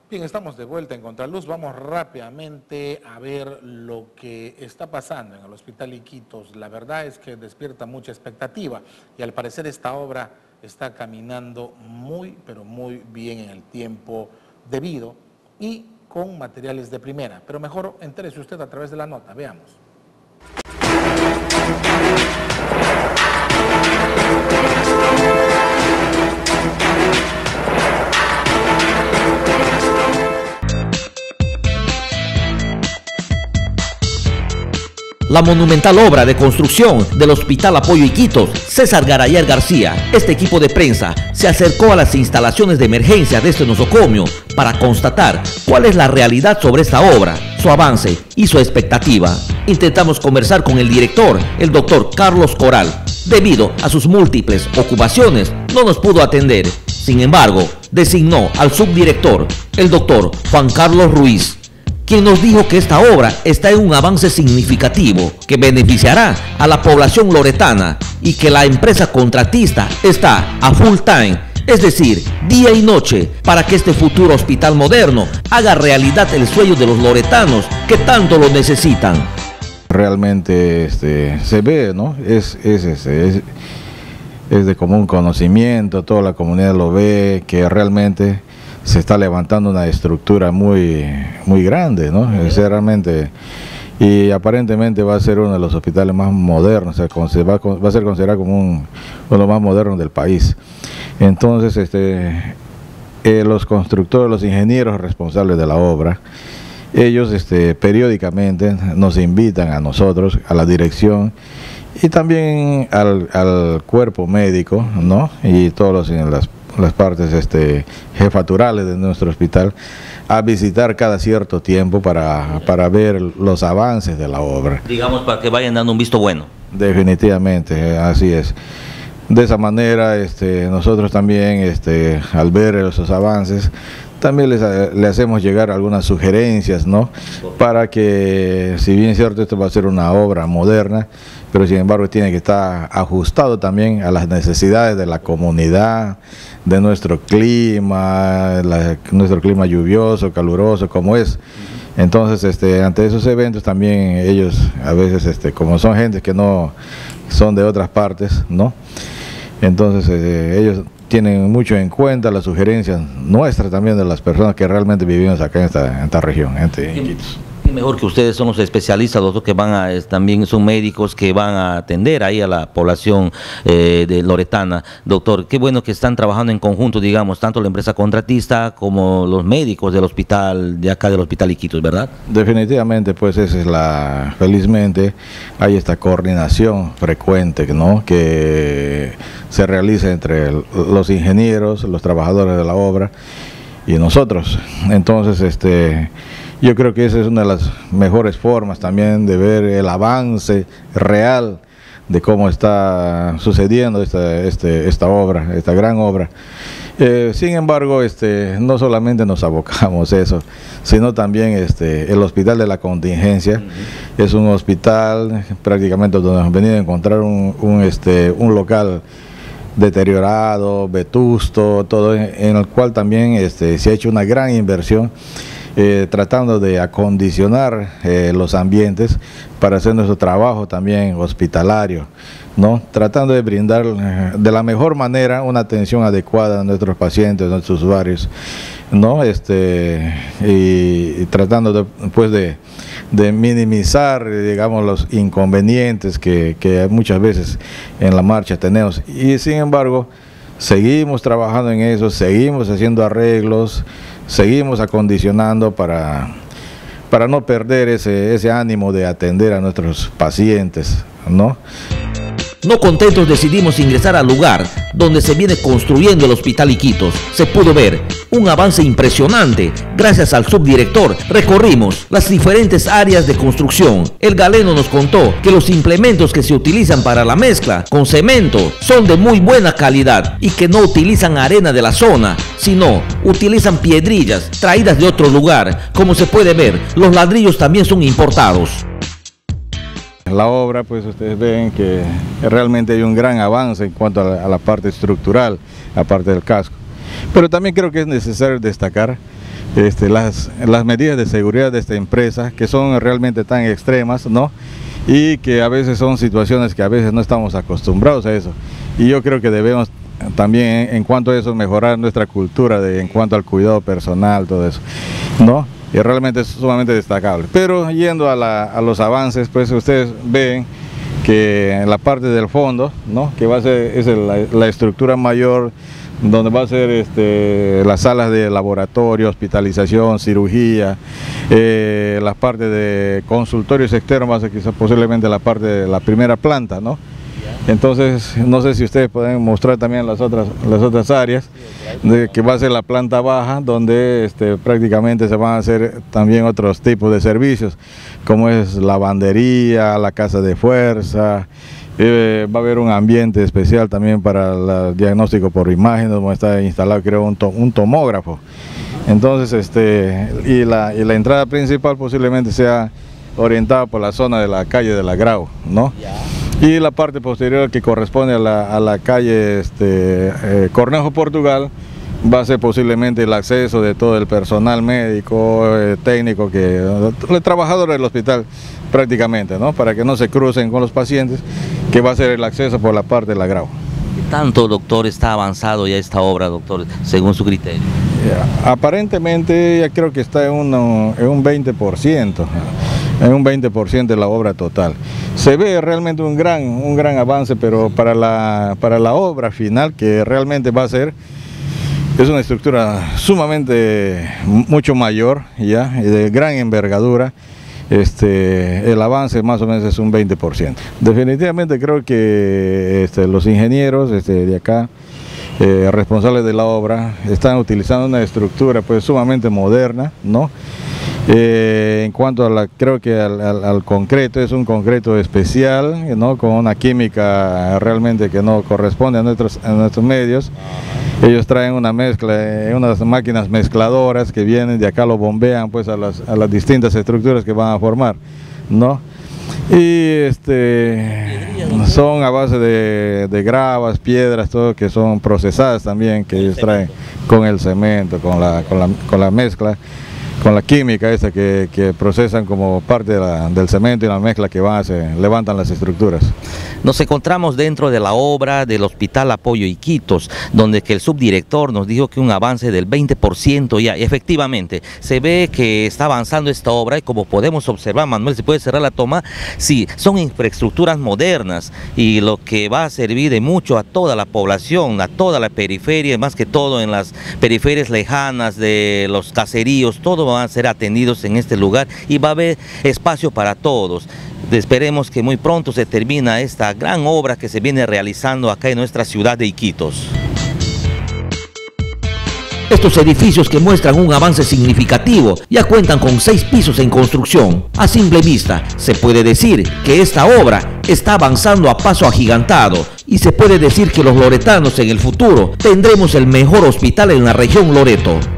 Bien, estamos de vuelta en Contraluz. Vamos rápidamente a ver lo que está pasando en el Hospital Iquitos. La verdad es que despierta mucha expectativa y al parecer esta obra está caminando muy, pero muy bien en el tiempo debido y con materiales de primera. Pero mejor entérese usted a través de la nota. Veamos. La monumental obra de construcción del Hospital Apoyo Iquitos, César Garayer García, este equipo de prensa se acercó a las instalaciones de emergencia de este nosocomio para constatar cuál es la realidad sobre esta obra, su avance y su expectativa. Intentamos conversar con el director, el doctor Carlos Coral. Debido a sus múltiples ocupaciones, no nos pudo atender. Sin embargo, designó al subdirector, el doctor Juan Carlos Ruiz, quien nos dijo que esta obra está en un avance significativo que beneficiará a la población loretana y que la empresa contratista está a full time, es decir, día y noche, para que este futuro hospital moderno haga realidad el sueño de los loretanos que tanto lo necesitan. Realmente se ve, ¿no? Es de común conocimiento, toda la comunidad lo ve, que realmente se está levantando una estructura muy grande, ¿no? Realmente, y aparentemente va a ser uno de los hospitales más modernos, o sea, va a ser considerado como uno de los más modernos del país. Entonces, los constructores, los ingenieros responsables de la obra, ellos periódicamente nos invitan a nosotros, a la dirección y también al cuerpo médico, ¿no? Y todos las partes jefaturales de nuestro hospital, a visitar cada cierto tiempo para ver los avances de la obra. Digamos, para que vayan dando un visto bueno. Definitivamente, así es. De esa manera, nosotros también, al ver esos avances, también le hacemos llegar algunas sugerencias, ¿no? Para que, si bien es cierto, esto va a ser una obra moderna, pero sin embargo tiene que estar ajustado también a las necesidades de la comunidad, de nuestro clima, nuestro clima lluvioso, caluroso, como es. Entonces, ante esos eventos también ellos, a veces, como son gente que no son de otras partes, ¿no? Entonces, ellos tienen mucho en cuenta las sugerencias nuestras también de las personas que realmente vivimos acá en esta región, en Iquitos. Y mejor que ustedes son los especialistas, los que van a, también son médicos que van a atender ahí a la población de loretana. Doctor, qué bueno que están trabajando en conjunto, digamos, tanto la empresa contratista como los médicos del hospital, de acá del Hospital Iquitos, ¿verdad? Definitivamente, pues felizmente hay esta coordinación frecuente, ¿no? Que se realiza entre los ingenieros, los trabajadores de la obra y nosotros. Entonces, yo creo que esa es una de las mejores formas también de ver el avance real de cómo está sucediendo esta obra, esta gran obra. Sin embargo, no solamente nos abocamos a eso, sino también el Hospital de la Contingencia es un hospital prácticamente donde hemos venido a encontrar un local deteriorado, vetusto, todo en el cual también se ha hecho una gran inversión tratando de acondicionar los ambientes para hacer nuestro trabajo también hospitalario, ¿no? Tratando de brindar de la mejor manera una atención adecuada a nuestros pacientes, a nuestros usuarios, ¿no? Y tratando de minimizar, digamos, los inconvenientes que muchas veces en la marcha tenemos. Y sin embargo, seguimos trabajando en eso, seguimos haciendo arreglos, seguimos acondicionando para no perder ese ánimo de atender a nuestros pacientes, ¿no? No contentos decidimos ingresar al lugar donde se viene construyendo el Hospital Iquitos. Se pudo ver un avance impresionante. Gracias al subdirector recorrimos las diferentes áreas de construcción. El galeno nos contó que los implementos que se utilizan para la mezcla con cemento son de muy buena calidad y que no utilizan arena de la zona, sino utilizan piedrillas traídas de otro lugar. Como se puede ver, los ladrillos también son importados. La obra, pues ustedes ven que realmente hay un gran avance en cuanto a la parte estructural, la parte del casco. Pero también creo que es necesario destacar las medidas de seguridad de esta empresa, que son realmente tan extremas, ¿no? Y que a veces son situaciones que a veces no estamos acostumbrados a eso. Y yo creo que debemos también, en cuanto a eso, mejorar nuestra cultura en cuanto al cuidado personal, todo eso, ¿no? Y realmente es sumamente destacable. Pero yendo a los avances, pues ustedes ven que en la parte del fondo, ¿no? Que va a ser la estructura mayor, donde va a ser las salas de laboratorio, hospitalización, cirugía, las partes de consultorios externos, va a ser quizás posiblemente la parte de la primera planta, ¿no? Entonces, no sé si ustedes pueden mostrar también las otras áreas, que va a ser la planta baja, donde prácticamente se van a hacer también otros tipos de servicios, como es lavandería, la casa de fuerza. Va a haber un ambiente especial también para el diagnóstico por imagen, donde está instalado, creo, un tomógrafo. Entonces, y la entrada principal posiblemente sea orientada por la zona de la calle de la Grau, ¿no? Y la parte posterior, que corresponde a la calle Cornejo Portugal, va a ser posiblemente el acceso de todo el personal médico, técnico, los trabajadores del hospital prácticamente, ¿no? Para que no se crucen con los pacientes, que va a ser el acceso por la parte de la Grau. ¿Qué tanto, doctor, está avanzado ya esta obra, doctor, según su criterio? Aparentemente ya creo que está en un 20%. En un 20% de la obra total. Se ve realmente un gran avance, pero para la obra final, que realmente va a ser, es una estructura sumamente mucho mayor, ya, y de gran envergadura. El avance más o menos es un 20%. Definitivamente creo que los ingenieros de acá, responsables de la obra, están utilizando una estructura pues sumamente moderna, ¿no? En cuanto a creo que al concreto, es un concreto especial, ¿no? Con una química realmente que no corresponde a nuestros medios. Ellos traen una mezcla, unas máquinas mezcladoras que vienen de acá, lo bombean pues a las distintas estructuras que van a formar, ¿no? Y son a base de gravas, piedras, todo, que son procesadas también, que ellos traen con el cemento, con la mezcla, con la química esta que procesan como parte del cemento y la mezcla que levantan las estructuras. Nos encontramos dentro de la obra del Hospital Apoyo Iquitos, donde que el subdirector nos dijo que un avance del 20% ya. Efectivamente, se ve que está avanzando esta obra y como podemos observar, Manuel, ¿se puede cerrar la toma? Sí, son infraestructuras modernas y lo que va a servir de mucho a toda la población, a toda la periferia, más que todo en las periferias lejanas de los caseríos, todo van a ser atendidos en este lugar y va a haber espacio para todos. Esperemos que muy pronto se termine esta gran obra que se viene realizando acá en nuestra ciudad de Iquitos. Estos edificios, que muestran un avance significativo, ya cuentan con 6 pisos en construcción. A simple vista, se puede decir que esta obra está avanzando a paso agigantado y se puede decir que los loretanos en el futuro tendremos el mejor hospital en la región Loreto.